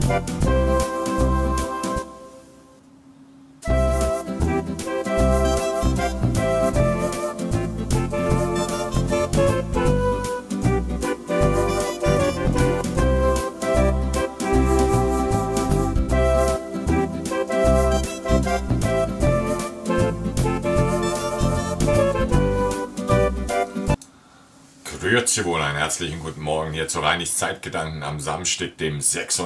Grüezi wohl, einen herzlichen guten Morgen hier zu Reinis Zeitgedanken am Samstag, dem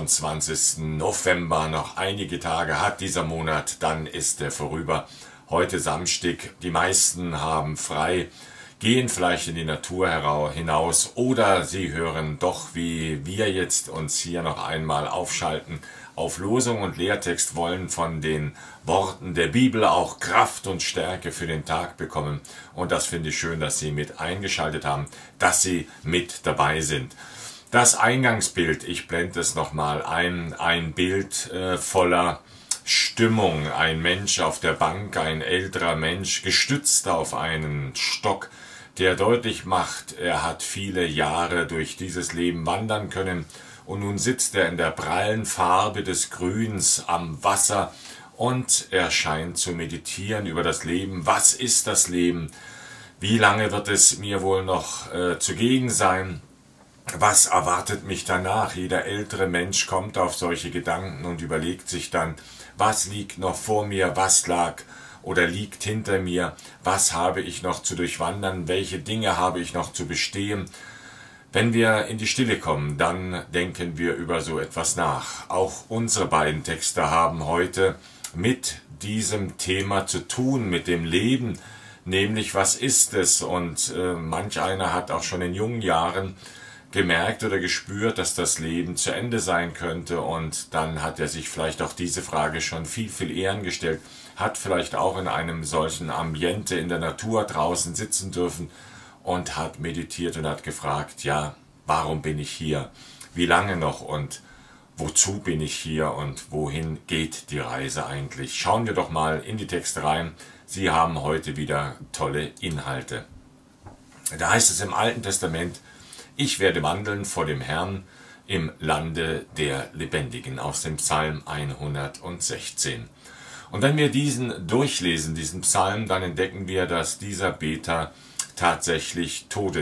26. November. Noch einige Tage hat dieser Monat, dann ist er vorüber. Heute Samstag, die meisten haben frei, gehen vielleicht in die Natur hinaus oder sie hören doch, wie wir jetzt uns hier noch einmal aufschalten, auf Losung und Lehrtext, wollen von den Worten der Bibel auch Kraft und Stärke für den Tag bekommen. Und das finde ich schön, dass Sie mit eingeschaltet haben, dass Sie mit dabei sind. Das Eingangsbild, ich blende es nochmal ein Bild voller Stimmung. Ein Mensch auf der Bank, ein älterer Mensch, gestützt auf einen Stock, der deutlich macht, er hat viele Jahre durch dieses Leben wandern können. Und nun sitzt er in der prallen Farbe des Grüns am Wasser und er scheint zu meditieren über das Leben. Was ist das Leben? Wie lange wird es mir wohl noch zugegen sein? Was erwartet mich danach? Jeder ältere Mensch kommt auf solche Gedanken und überlegt sich dann, was liegt noch vor mir, was lag oder liegt hinter mir, was habe ich noch zu durchwandern, welche Dinge habe ich noch zu bestehen. Wenn wir in die Stille kommen, dann denken wir über so etwas nach. Auch unsere beiden Texte haben heute mit diesem Thema zu tun, mit dem Leben, nämlich was ist es? Und manch einer hat auch schon in jungen Jahren gemerkt oder gespürt, dass das Leben zu Ende sein könnte, und dann hat er sich vielleicht auch diese Frage schon viel eher gestellt, hat vielleicht auch in einem solchen Ambiente in der Natur draußen sitzen dürfen und hat meditiert und hat gefragt, ja, warum bin ich hier? Wie lange noch und wozu bin ich hier und wohin geht die Reise eigentlich? Schauen wir doch mal in die Texte rein. Sie haben heute wieder tolle Inhalte. Da heißt es im Alten Testament, ich werde wandeln vor dem Herrn im Lande der Lebendigen, aus dem Psalm 116. Und wenn wir diesen durchlesen, diesen Psalm, dann entdecken wir, dass dieser Beter tatsächlich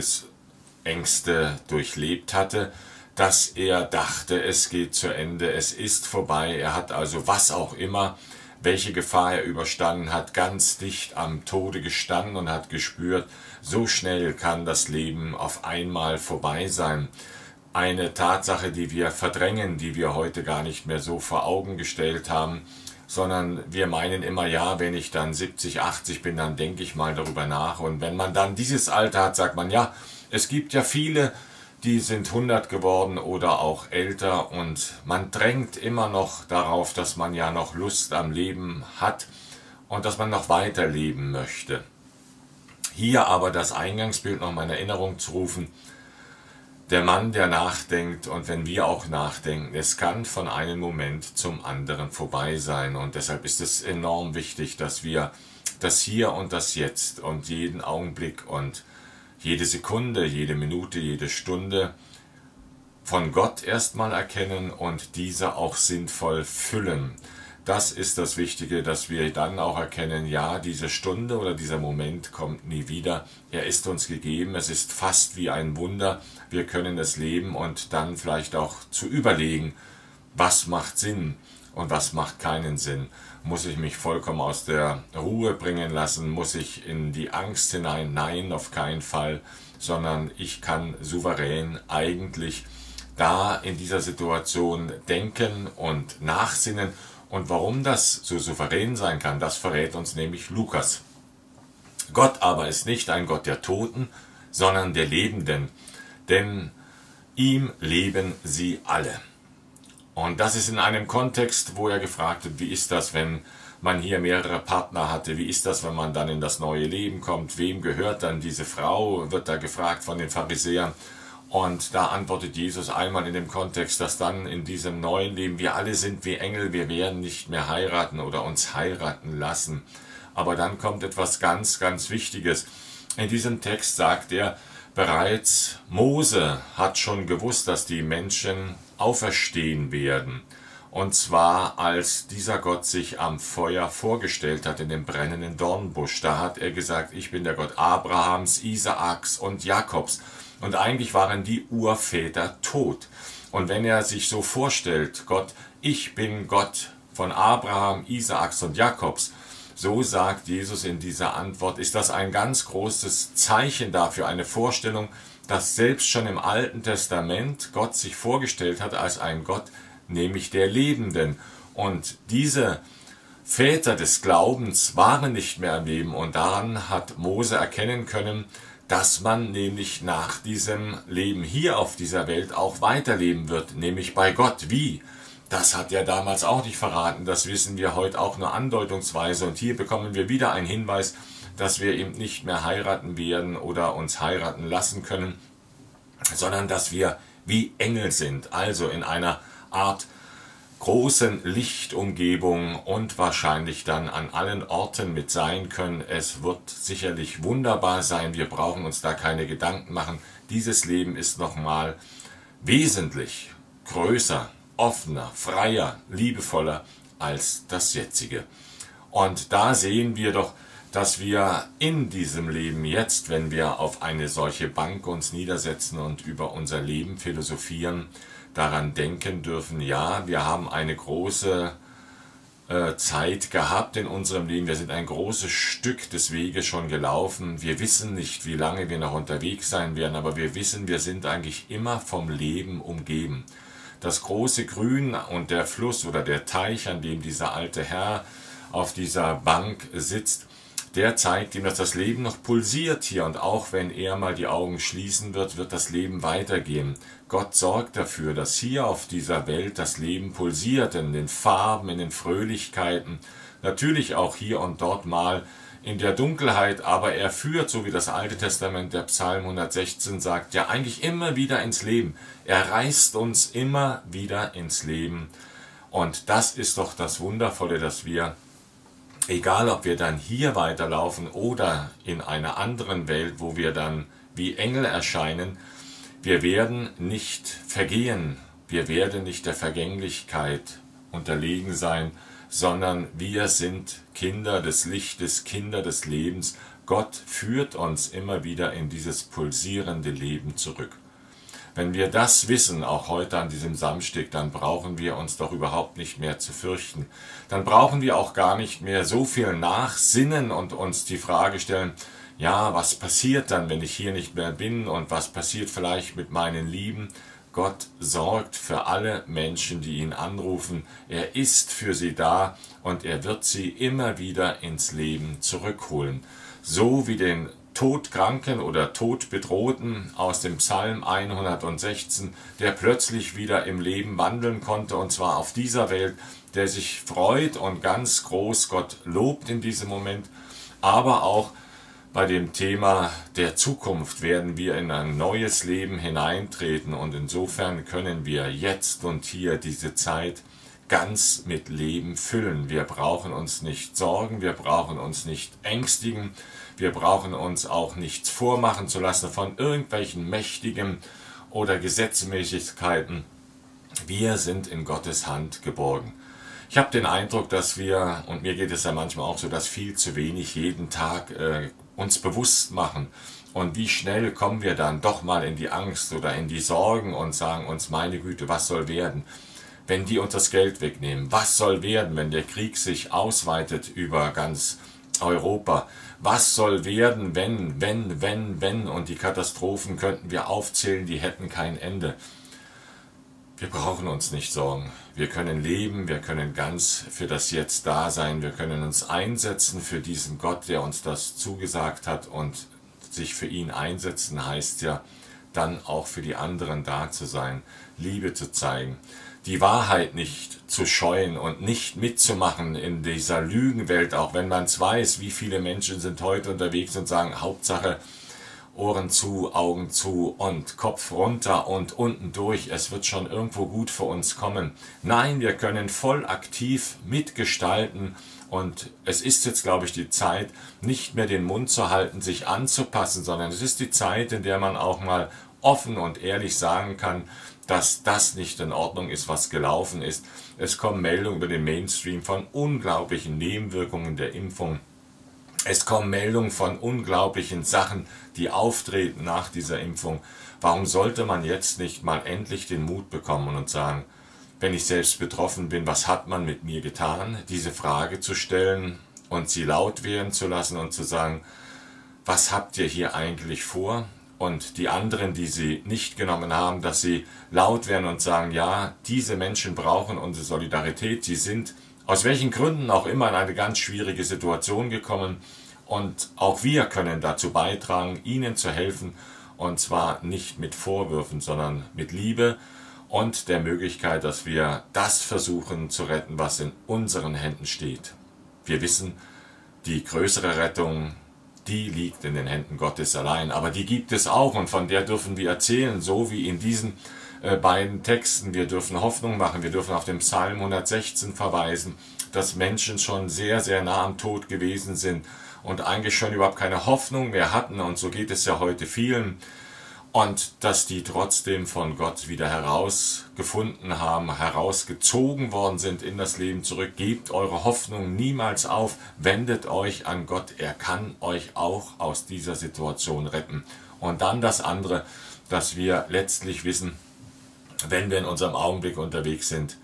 Todesängste durchlebt hatte, dass er dachte, es geht zu Ende, es ist vorbei. Er hat also was auch immer, welche Gefahr er überstanden hat, ganz dicht am Tode gestanden und hat gespürt, so schnell kann das Leben auf einmal vorbei sein. Eine Tatsache, die wir verdrängen, die wir heute gar nicht mehr so vor Augen gestellt haben, sondern wir meinen immer, ja, wenn ich dann 70, 80 bin, dann denke ich mal darüber nach. Und wenn man dann dieses Alter hat, sagt man, ja, es gibt ja viele, die sind 100 geworden oder auch älter, und man drängt immer noch darauf, dass man ja noch Lust am Leben hat und dass man noch weiterleben möchte. Hier aber das Eingangsbild noch mal in Erinnerung zu rufen, der Mann, der nachdenkt, und wenn wir auch nachdenken, es kann von einem Moment zum anderen vorbei sein. Und deshalb ist es enorm wichtig, dass wir das Hier und das Jetzt und jeden Augenblick und jede Sekunde, jede Minute, jede Stunde von Gott erstmal erkennen und diese auch sinnvoll füllen. Das ist das Wichtige, dass wir dann auch erkennen, ja, diese Stunde oder dieser Moment kommt nie wieder. Er ist uns gegeben, es ist fast wie ein Wunder. Wir können es leben und dann vielleicht auch zu überlegen, was macht Sinn und was macht keinen Sinn. Muss ich mich vollkommen aus der Ruhe bringen lassen? Muss ich in die Angst hinein? Nein, auf keinen Fall, sondern ich kann souverän eigentlich da in dieser Situation denken und nachsinnen. Und warum das so souverän sein kann, das verrät uns nämlich Lukas. Gott aber ist nicht ein Gott der Toten, sondern der Lebenden, denn ihm leben sie alle. Und das ist in einem Kontext, wo er gefragt wird, wie ist das, wenn man hier mehrere Partner hatte, wie ist das, wenn man dann in das neue Leben kommt, wem gehört dann diese Frau, wird da gefragt von den Pharisäern. Und da antwortet Jesus einmal in dem Kontext, dass dann in diesem neuen Leben wir alle sind wie Engel, wir werden nicht mehr heiraten oder uns heiraten lassen. Aber dann kommt etwas ganz Wichtiges. In diesem Text sagt er, bereits Mose hat schon gewusst, dass die Menschen auferstehen werden. Und zwar, als dieser Gott sich am Feuer vorgestellt hat, in dem brennenden Dornbusch. Da hat er gesagt, ich bin der Gott Abrahams, Isaaks und Jakobs. Und eigentlich waren die Urväter tot. Und wenn er sich so vorstellt, Gott, ich bin Gott von Abraham, Isaaks und Jakobs, so sagt Jesus in dieser Antwort, ist das ein ganz großes Zeichen dafür, eine Vorstellung, dass selbst schon im Alten Testament Gott sich vorgestellt hat als ein Gott, nämlich der Lebenden. Und diese Väter des Glaubens waren nicht mehr am Leben und daran hat Mose erkennen können, dass man nämlich nach diesem Leben hier auf dieser Welt auch weiterleben wird, nämlich bei Gott. Wie? Das hat er damals auch nicht verraten, das wissen wir heute auch nur andeutungsweise. Und hier bekommen wir wieder einen Hinweis, dass wir eben nicht mehr heiraten werden oder uns heiraten lassen können, sondern dass wir wie Engel sind, also in einer Art großen Lichtumgebung und wahrscheinlich dann an allen Orten mit sein können. Es wird sicherlich wunderbar sein, wir brauchen uns da keine Gedanken machen. Dieses Leben ist nochmal wesentlich größer, offener, freier, liebevoller als das jetzige. Und da sehen wir doch, dass wir in diesem Leben jetzt, wenn wir auf eine solche Bank uns niedersetzen und über unser Leben philosophieren, daran denken dürfen, ja, wir haben eine große Zeit gehabt in unserem Leben, wir sind ein großes Stück des Weges schon gelaufen, wir wissen nicht, wie lange wir noch unterwegs sein werden, aber wir wissen, wir sind eigentlich immer vom Leben umgeben. Das große Grün und der Fluss oder der Teich, an dem dieser alte Herr auf dieser Bank sitzt, der zeigt ihm, dass das Leben noch pulsiert hier und auch wenn er mal die Augen schließen wird, wird das Leben weitergehen. Gott sorgt dafür, dass hier auf dieser Welt das Leben pulsiert, in den Farben, in den Fröhlichkeiten, natürlich auch hier und dort mal in der Dunkelheit, aber er führt, so wie das Alte Testament, der Psalm 116 sagt, ja eigentlich immer wieder ins Leben. Er reißt uns immer wieder ins Leben. Und das ist doch das Wundervolle, dass wir, egal ob wir dann hier weiterlaufen oder in einer anderen Welt, wo wir dann wie Engel erscheinen, wir werden nicht vergehen, wir werden nicht der Vergänglichkeit unterlegen sein, sondern wir sind Kinder des Lichtes, Kinder des Lebens. Gott führt uns immer wieder in dieses pulsierende Leben zurück. Wenn wir das wissen, auch heute an diesem Samstag, dann brauchen wir uns doch überhaupt nicht mehr zu fürchten. Dann brauchen wir auch gar nicht mehr so viel nachsinnen und uns die Frage stellen, ja, was passiert dann, wenn ich hier nicht mehr bin und was passiert vielleicht mit meinen Lieben? Gott sorgt für alle Menschen, die ihn anrufen. Er ist für sie da und er wird sie immer wieder ins Leben zurückholen. So wie den Todkranken oder Todbedrohten aus dem Psalm 116, der plötzlich wieder im Leben wandeln konnte, und zwar auf dieser Welt, der sich freut und ganz groß Gott lobt in diesem Moment, aber auch bei dem Thema der Zukunft werden wir in ein neues Leben hineintreten und insofern können wir jetzt und hier diese Zeit ganz mit Leben füllen. Wir brauchen uns nicht sorgen, wir brauchen uns nicht ängstigen, wir brauchen uns auch nichts vormachen zu lassen von irgendwelchen Mächtigen oder Gesetzmäßigkeiten. Wir sind in Gottes Hand geborgen. Ich habe den Eindruck, dass wir, und mir geht es ja manchmal auch so, dass viel zu wenig jeden Tag uns bewusst machen. Und wie schnell kommen wir dann doch mal in die Angst oder in die Sorgen und sagen uns, meine Güte, was soll werden, wenn die uns das Geld wegnehmen? Was soll werden, wenn der Krieg sich ausweitet über ganz Europa? Was soll werden, wenn und die Katastrophen könnten wir aufzählen, die hätten kein Ende. Wir brauchen uns nicht sorgen. Wir können leben, wir können ganz für das Jetzt da sein, wir können uns einsetzen für diesen Gott, der uns das zugesagt hat, und sich für ihn einsetzen heißt ja, dann auch für die anderen da zu sein, Liebe zu zeigen, die Wahrheit nicht zu scheuen und nicht mitzumachen in dieser Lügenwelt, auch wenn man es weiß, wie viele Menschen sind heute unterwegs und sagen, Hauptsache Ohren zu, Augen zu und Kopf runter und unten durch, es wird schon irgendwo gut für uns kommen. Nein, wir können voll aktiv mitgestalten und es ist jetzt, glaube ich, die Zeit, nicht mehr den Mund zu halten, sich anzupassen, sondern es ist die Zeit, in der man auch mal offen und ehrlich sagen kann, dass das nicht in Ordnung ist, was gelaufen ist. Es kommen Meldungen über den Mainstream von unglaublichen Nebenwirkungen der Impfung. Es kommen Meldungen von unglaublichen Sachen, die auftreten nach dieser Impfung. Warum sollte man jetzt nicht mal endlich den Mut bekommen und sagen, wenn ich selbst betroffen bin, was hat man mit mir getan? Diese Frage zu stellen und sie laut werden zu lassen und zu sagen, was habt ihr hier eigentlich vor? Und die anderen, die sie nicht genommen haben, dass sie laut werden und sagen, ja, diese Menschen brauchen unsere Solidarität, sie sind aus welchen Gründen auch immer in eine ganz schwierige Situation gekommen und auch wir können dazu beitragen, ihnen zu helfen, und zwar nicht mit Vorwürfen, sondern mit Liebe und der Möglichkeit, dass wir das versuchen zu retten, was in unseren Händen steht. Wir wissen, die größere Rettung, die liegt in den Händen Gottes allein, aber die gibt es auch und von der dürfen wir erzählen, so wie in diesen beiden Texten. Wir dürfen Hoffnung machen, wir dürfen auf den Psalm 116 verweisen, dass Menschen schon sehr, sehr nah am Tod gewesen sind und eigentlich schon überhaupt keine Hoffnung mehr hatten, und so geht es ja heute vielen, und dass die trotzdem von Gott wieder herausgefunden haben, herausgezogen worden sind in das Leben zurück. Gebt eure Hoffnung niemals auf, wendet euch an Gott, er kann euch auch aus dieser Situation retten. Und dann das andere, dass wir letztlich wissen, wenn wir in unserem Augenblick unterwegs sind,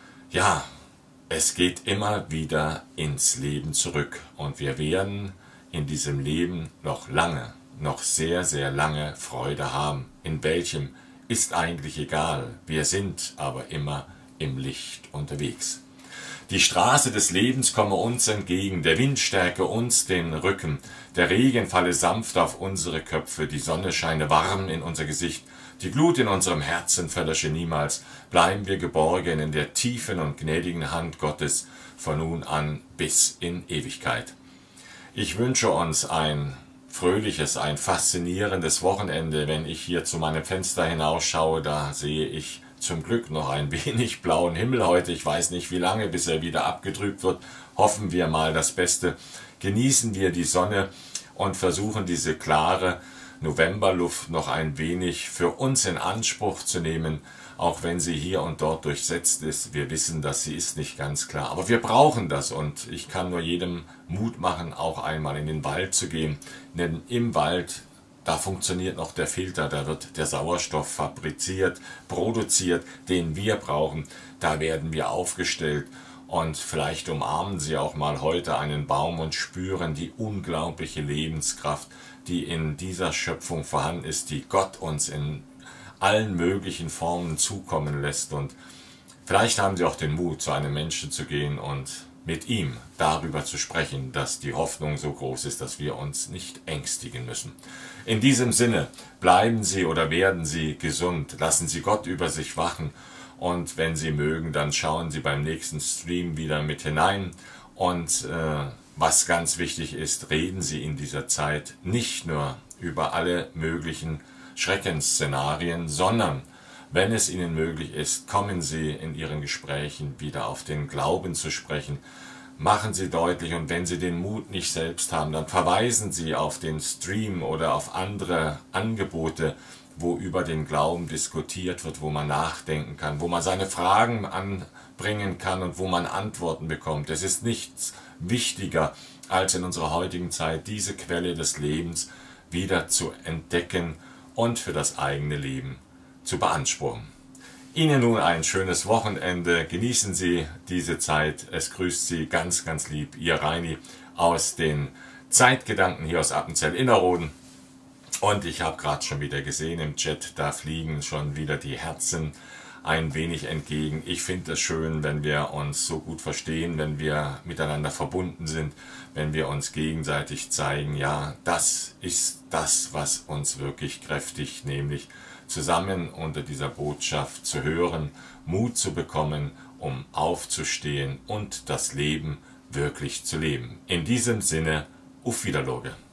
ja, es geht immer wieder ins Leben zurück und wir werden in diesem Leben noch lange, noch sehr, sehr lange Freude haben. In welchem ist eigentlich egal, wir sind aber immer im Licht unterwegs. Die Straße des Lebens komme uns entgegen, der Wind stärke uns den Rücken, der Regen falle sanft auf unsere Köpfe, die Sonne scheine warm in unser Gesicht, die Glut in unserem Herzen verlösche niemals, bleiben wir geborgen in der tiefen und gnädigen Hand Gottes von nun an bis in Ewigkeit. Ich wünsche uns ein fröhliches, ein faszinierendes Wochenende. Wenn ich hier zu meinem Fenster hinausschaue, da sehe ich zum Glück noch ein wenig blauen Himmel heute. Ich weiß nicht, wie lange, bis er wieder abgetrübt wird. Hoffen wir mal das Beste. Genießen wir die Sonne und versuchen diese klare Novemberluft noch ein wenig für uns in Anspruch zu nehmen, auch wenn sie hier und dort durchsetzt ist. Wir wissen, dass sie ist nicht ganz klar, aber wir brauchen das und ich kann nur jedem Mut machen, auch einmal in den Wald zu gehen, denn im Wald, da funktioniert noch der Filter, da wird der Sauerstoff fabriziert, produziert, den wir brauchen, da werden wir aufgestellt. Und vielleicht umarmen Sie auch mal heute einen Baum und spüren die unglaubliche Lebenskraft, die in dieser Schöpfung vorhanden ist, die Gott uns in allen möglichen Formen zukommen lässt. Und vielleicht haben Sie auch den Mut, zu einem Menschen zu gehen und mit ihm darüber zu sprechen, dass die Hoffnung so groß ist, dass wir uns nicht ängstigen müssen. In diesem Sinne, bleiben Sie oder werden Sie gesund, lassen Sie Gott über sich wachen. Und wenn Sie mögen, dann schauen Sie beim nächsten Stream wieder mit hinein. Und was ganz wichtig ist, reden Sie in dieser Zeit nicht nur über alle möglichen Schreckensszenarien, sondern wenn es Ihnen möglich ist, kommen Sie in Ihren Gesprächen wieder auf den Glauben zu sprechen. Machen Sie deutlich, und wenn Sie den Mut nicht selbst haben, dann verweisen Sie auf den Stream oder auf andere Angebote, wo über den Glauben diskutiert wird, wo man nachdenken kann, wo man seine Fragen anbringen kann und wo man Antworten bekommt. Es ist nichts wichtiger, als in unserer heutigen Zeit diese Quelle des Lebens wieder zu entdecken und für das eigene Leben zu beanspruchen. Ihnen nun ein schönes Wochenende. Genießen Sie diese Zeit. Es grüßt Sie ganz, ganz lieb, Ihr Reini aus den Zeitgedanken hier aus Appenzell-Innerrhoden. Und ich habe gerade schon wieder gesehen im Chat, da fliegen schon wieder die Herzen ein wenig entgegen. Ich finde es schön, wenn wir uns so gut verstehen, wenn wir miteinander verbunden sind, wenn wir uns gegenseitig zeigen, ja, das ist das, was uns wirklich kräftigt, nämlich zusammen unter dieser Botschaft zu hören, Mut zu bekommen, um aufzustehen und das Leben wirklich zu leben. In diesem Sinne, auf Wiedersehen.